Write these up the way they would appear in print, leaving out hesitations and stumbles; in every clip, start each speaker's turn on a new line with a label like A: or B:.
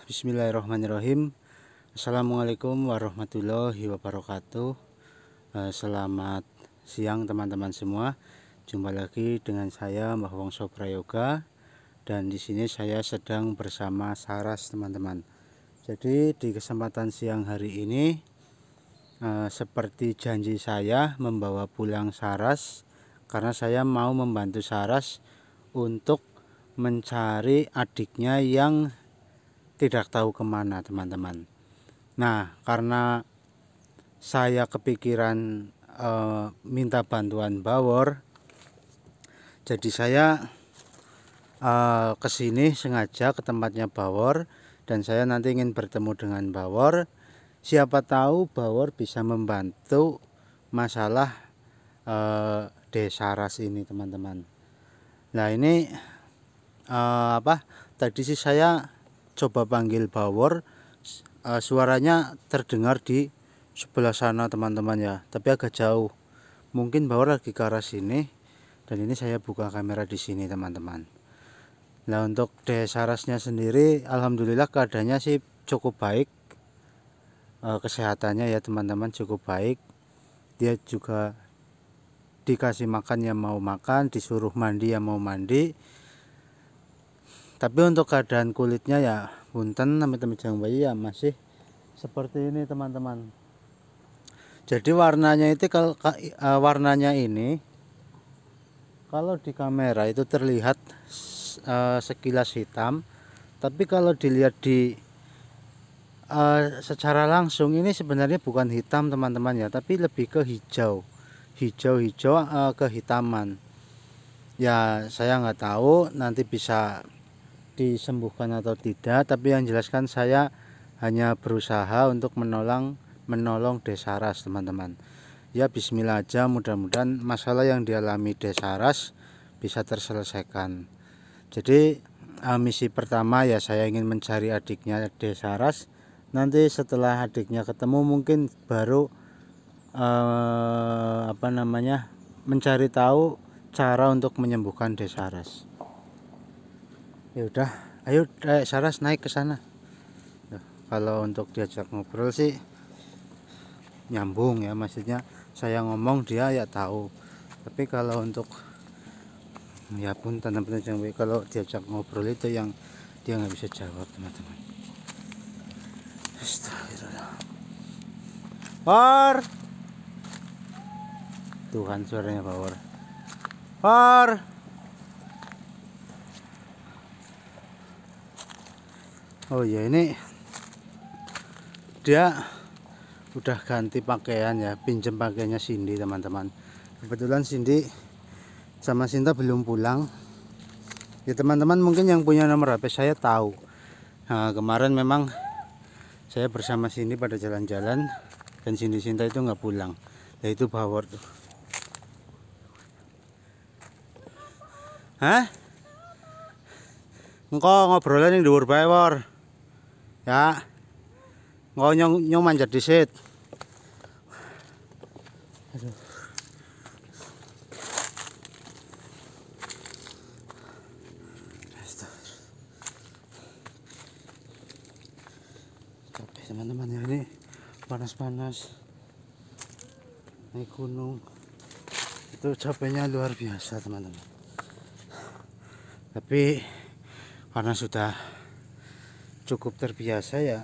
A: Bismillahirrahmanirrahim. Assalamualaikum warahmatullahi wabarakatuh. Selamat siang teman-teman semua. Jumpa lagi dengan saya Mbah Wongso Prayoga, dan di sini saya sedang bersama Saras teman-teman. Jadi di kesempatan siang hari ini seperti janji saya membawa pulang Saras, karena saya mau membantu Saras untuk mencari adiknya yang tidak tahu kemana teman-teman. Nah, karena saya kepikiran minta bantuan Bawor, jadi saya kesini sengaja ke tempatnya Bawor, dan saya nanti ingin bertemu dengan Bawor. Siapa tahu Bawor bisa membantu masalah Desa Saras ini teman-teman. Nah ini tadi sih saya coba panggil Bawor, suaranya terdengar di sebelah sana teman-teman ya, tapi agak jauh. Mungkin Bawor lagi ke arah sini, dan ini saya buka kamera di sini teman-teman. Nah untuk Desa Sarasnya sendiri alhamdulillah keadaannya sih cukup baik, kesehatannya ya teman-teman cukup baik. Dia juga dikasih makan yang mau makan, disuruh mandi yang mau mandi. Tapi untuk keadaan kulitnya ya punten teman-teman jang bayi ya masih seperti ini teman-teman. Jadi warnanya itu warnanya ini kalau di kamera itu terlihat sekilas hitam, tapi kalau dilihat di secara langsung ini sebenarnya bukan hitam teman-teman ya, tapi lebih ke hijau kehitaman. Ya saya nggak tahu nanti bisa disembuhkan atau tidak, tapi yang jelaskan saya hanya berusaha untuk menolong Desa Saras teman-teman. Ya bismillah aja, mudah-mudahan masalah yang dialami Desa Saras bisa terselesaikan. Jadi misi pertama ya saya ingin mencari adiknya Desa Saras. Nanti setelah adiknya ketemu mungkin baru mencari tahu cara untuk menyembuhkan Desa Saras. Ya udah, ayo Saras naik ke sana. Nah, kalau untuk diajak ngobrol sih nyambung ya, maksudnya saya ngomong dia ya tahu. Tapi kalau untuk ya pun tanda-tanda kalau diajak ngobrol itu yang dia nggak bisa jawab teman-teman. Astagfirullah. Bawor. Tuhan suaranya Bawor. Bawor. Oh ya, ini dia udah ganti pakaian ya, pinjem pakaiannya Cindy teman-teman. Kebetulan Cindy sama Sinta belum pulang ya teman-teman. Mungkin yang punya nomor HP saya tahu. Nah, kemarin memang saya bersama Cindy pada jalan-jalan, dan Cindy Sinta itu nggak pulang. Nah itu Bawor tuh. Hah? Engkau ngobrolnya yang dhuwur bae, Wor. Ya, nggak nyong manjat disit. Aduh. Capek teman-teman ya, ini panas-panas naik gunung itu capeknya luar biasa teman-teman. Tapi karena sudah cukup terbiasa ya,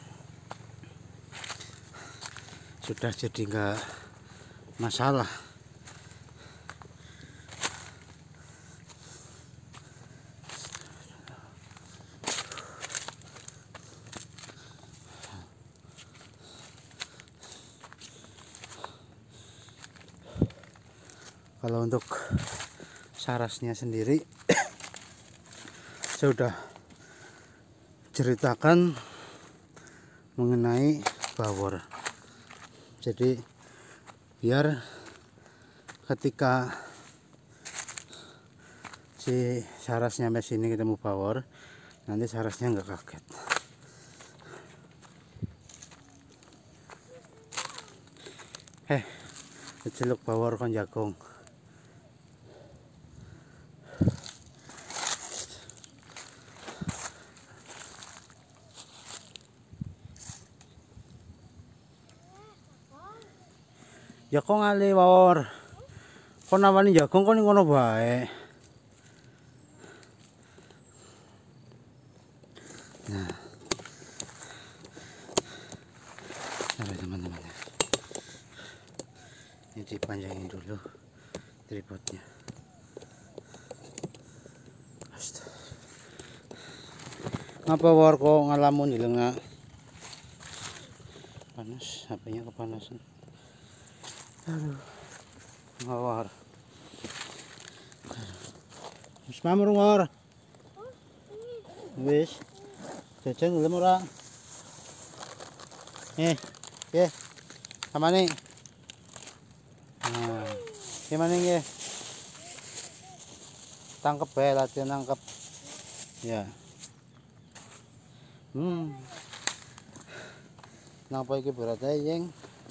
A: sudah jadi nggak masalah. Kalau untuk Sarasnya sendiri saya sudah ceritakan mengenai Bawor. Jadi biar ketika si Saras nyampe sini ketemu Bawor, nanti Sarasnya nggak kaget. Celuk Bawor kon jagung. Ya kok ngali war. Kok nawani jagung kok ning kono bae. Nah. Nah, teman-teman. Ini dipanjangin dulu tripodnya. Ngapa war kok ngalamun hilangnya? Panas, HP-nya kepanasan. Aduh. Ngawar. Wis mamur war. Wis. Jajan gelem ora? Sama nih. Nah, gimana nggih? Tangkep bae, latihan nangkep. Ya. Napa iki berat ae, Jeng?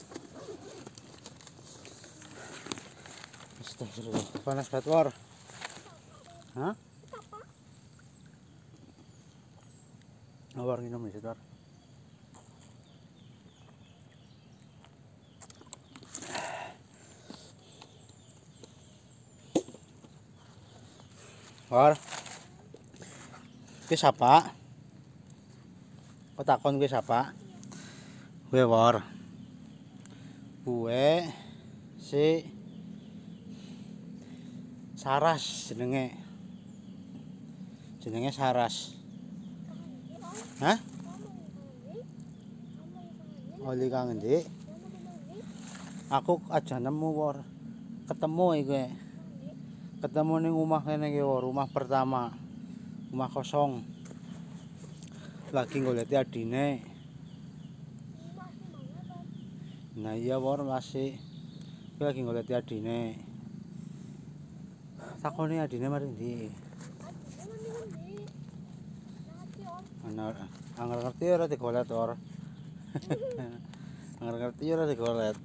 A: Astagfirullah, panas banget, War. Hah? War minum di situ, War. War. Ki sapa? Kok takon ki sapa? Kowe War. Kowe si Saras jenenge. Jenenge Saras. Hah? Oli kang endi? Aku aja nemu War. Ketemu iki. Ketemu ning omah kene iki War, rumah pertama. Rumah kosong. Lagi ngoleti adine. Nah iya War masih. Lagi ngoleti adine. Takone adine mari ndi? Ana angger ngerti ora digolet War. Angger ngerti ora digolet.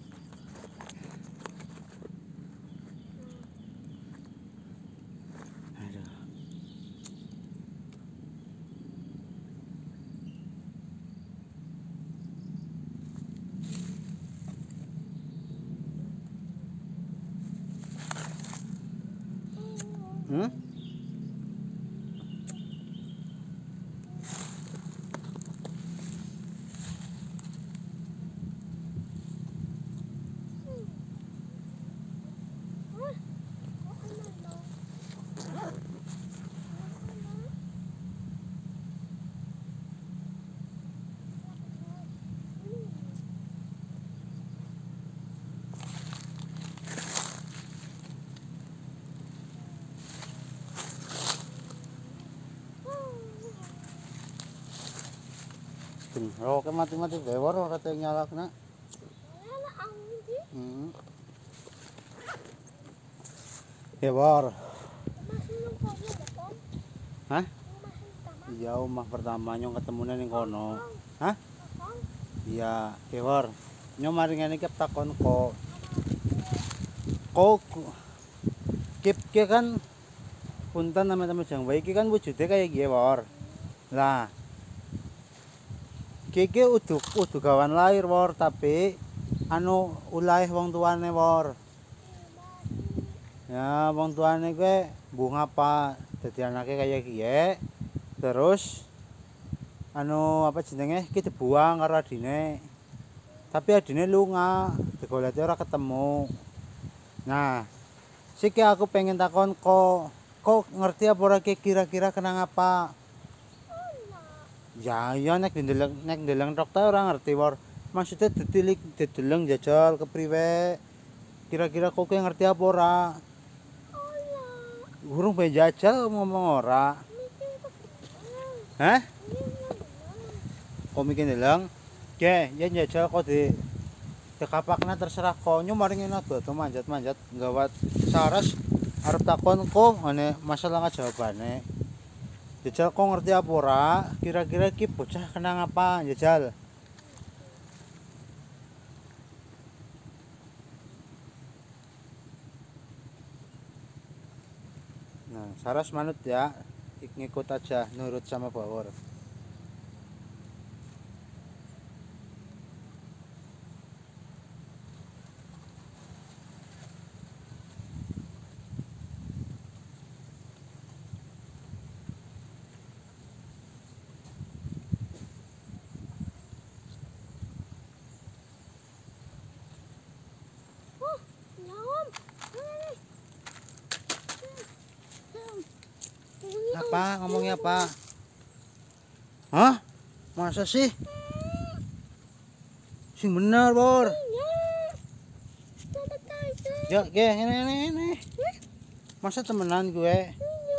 A: Oh, ke mati-mati bewor ora kate nyalakna. Bewor. Hah? Iya, omah pertama nyong ketemune ning kono. Hah? Iya, bewor. Nyong mari ngene iki takon kok. Kok kip kan punten nama-nama jangwa iki kan wujude kaya iki Wor. Lah iki udu gawan lahir Wor, tapi anu ulah wong tuane Wor. Ya wong tuane kuwi mbung apa dadi anake kaya kiye. Terus anu apa jenenge iki dibuang karo adine. Tapi adine lunga, digoleti ora ketemu. Nah, siki aku pengen takon kok ngerti apa ora kira-kira kenang apa? Ya nek ndeleng tok ta ora ngerti Wor. Maksudnya dideleng jajal kepriwe? Kira-kira kok ngerti apa ora? Gurung bae jajal ngomong ora. Hah? Kok mikir ndeleng? Ge, ya jajal kok dekapakna terserah kok. Nyo mari ngene dodo manjat-manjat gawat Saras arep takon kok ngene masalah jawabane. Jajal kok ngerti apa ora? Kira-kira iki bocah kenang apa, Jajal? Nah, Saras manut ya. Ngikut aja, nurut sama Bawor. Apa? Ngomongnya apa? Hah? Masa sih? Sing bener, Bor. Ya, ini. Masa temenan gue?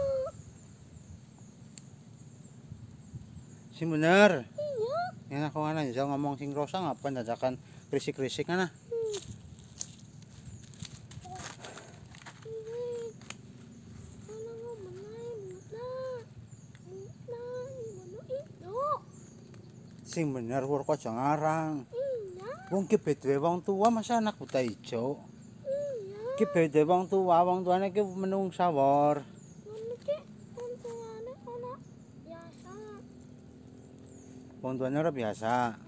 A: Sing bener. Enak kok ana ya ngomong sing rosa ngapain dadakan krisik-krisik ana. Sing bener Wur kok aja ngarang. Wong ki beda wong tua masa anak buta ijo. Ki beda wong tuane ki menungsa Wor. Wong tuane ora biasa.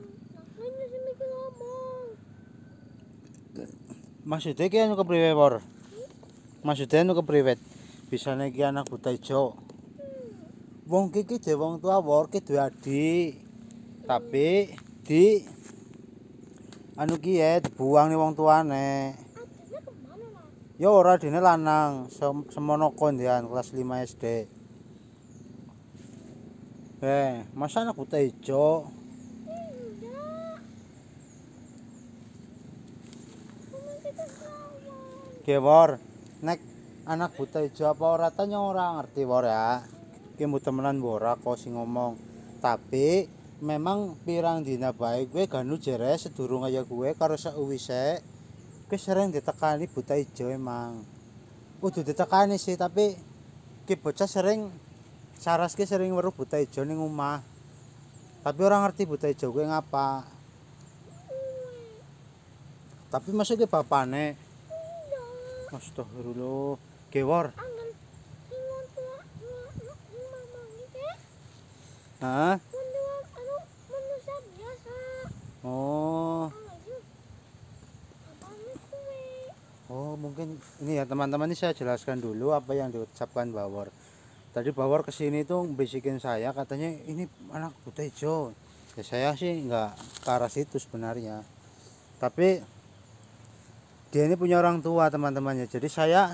A: Maksudnya ki anu kepriwe Wor? Maksudnya anu kepriwe? Bisane ki anak buta ijo. Wong ki dhewe wong tua Wor ki duwe adik. Tapi di anu ki ya dibuang nih wong tuane. Ya ora dene lanang, semono kondian kelas 5 SD. Masa anak buta ijo? Wor, nek anak buta ijo apa ora tanya ora ngerti Wor ya. Ki mu temenan ora kok sing ngomong. Tapi memang pirang dina bae gue ganu jere sedurung kaya gue karo sauwise gue sering ditekani buta ijo emang. Kudu ditekani sih tapi ki bocah sering saras ki sering weruh buta ijo ning omah. Tapi orang ngerti buta ijo gue ngapa. Tapi masuk ke bapane. Astagfirullah. Gewor. Hah? Oh, mungkin ini ya teman-teman, ini saya jelaskan dulu apa yang diucapkan Bawor. Tadi Bawor kesini tuh bisikin saya katanya ini anak buta hijau. Ya saya sih nggak ke arah situ sebenarnya. Tapi dia ini punya orang tua teman-temannya. Jadi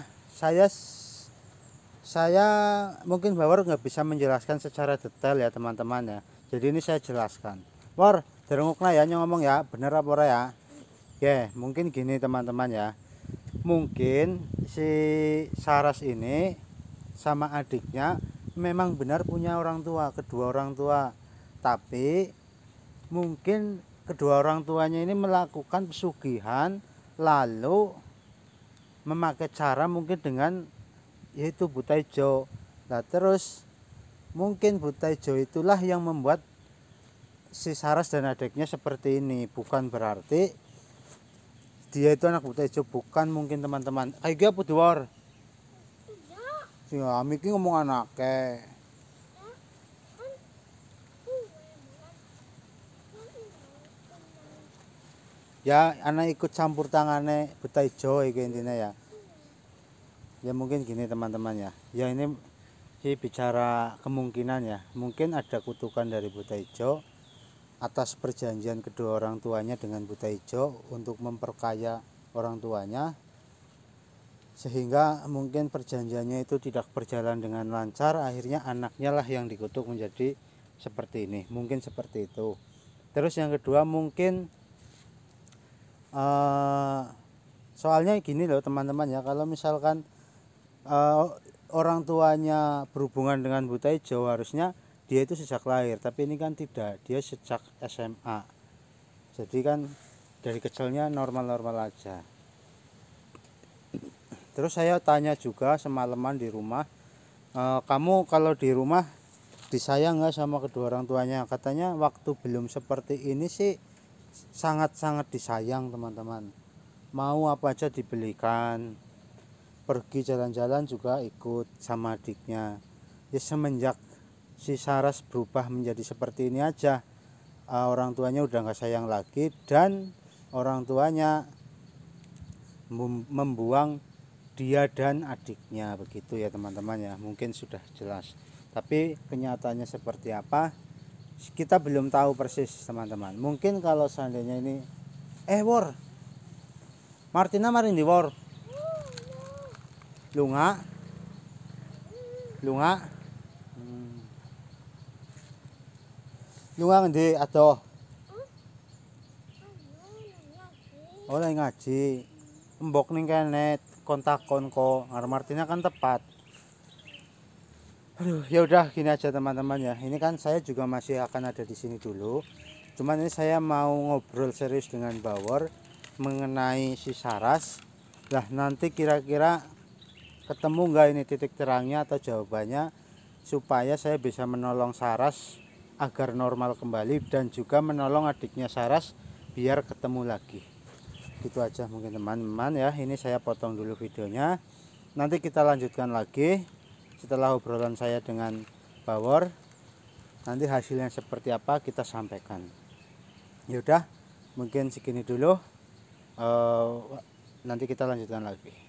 A: saya mungkin Bawor nggak bisa menjelaskan secara detail ya teman-teman ya. Jadi ini saya jelaskan. Wor, derengukna ya ngomong ya, bener apa ora ya? Oke, mungkin gini teman-teman ya. Mungkin si Saras ini sama adiknya memang benar punya orang tua, kedua orang tua. Tapi mungkin kedua orang tuanya ini melakukan pesugihan lalu memakai cara mungkin dengan yaitu buta hijau. Nah, terus mungkin buta hijau itulah yang membuat si Saras dan adiknya seperti ini. Bukan berarti dia itu anak buta hijau, bukan mungkin teman-teman. Kayak apa Diwar? Ya, Miki ngomong anaknya. Ya, anak ikut campur tangannya buta hijau itu intinya ya. Ya mungkin gini teman-teman ya. Ya ini sih bicara kemungkinan ya. Mungkin ada kutukan dari buta hijau atas perjanjian kedua orang tuanya dengan buta hijau untuk memperkaya orang tuanya, sehingga mungkin perjanjiannya itu tidak berjalan dengan lancar, akhirnya anaknya lah yang dikutuk menjadi seperti ini. Mungkin seperti itu. Terus yang kedua mungkin soalnya gini loh teman-teman ya, kalau misalkan orang tuanya berhubungan dengan buta hijau harusnya dia itu sejak lahir, tapi ini kan tidak, dia sejak SMA. Jadi kan dari kecilnya normal-normal aja. Terus saya tanya juga semalaman di rumah, kamu kalau di rumah disayang nggak sama kedua orang tuanya? Katanya waktu belum seperti ini sih sangat-sangat disayang teman-teman. Mau apa aja dibelikan, pergi jalan-jalan juga ikut sama adiknya. Ya semenjak si Saras berubah menjadi seperti ini aja, orang tuanya udah nggak sayang lagi dan orang tuanya membuang dia dan adiknya, begitu ya teman-teman ya. Mungkin sudah jelas, tapi kenyataannya seperti apa kita belum tahu persis teman-teman. Mungkin kalau seandainya ini Wor Martina maring di Wor lunga Lunga ngendi adoh? Oleh ngaji. Mbok ning kene kontakon kok. Artinya kan tepat. Aduh, ya udah gini aja teman-teman ya. Ini kan saya juga masih akan ada di sini dulu. Cuman ini saya mau ngobrol serius dengan Bawor mengenai si Saras. Lah nanti kira-kira ketemu nggak ini titik terangnya atau jawabannya supaya saya bisa menolong Saras agar normal kembali dan juga menolong adiknya Saras biar ketemu lagi. Gitu aja mungkin teman-teman ya. Ini saya potong dulu videonya. Nanti kita lanjutkan lagi setelah obrolan saya dengan Bawor. Nanti hasilnya seperti apa kita sampaikan. Yaudah, mungkin segini dulu. Nanti kita lanjutkan lagi.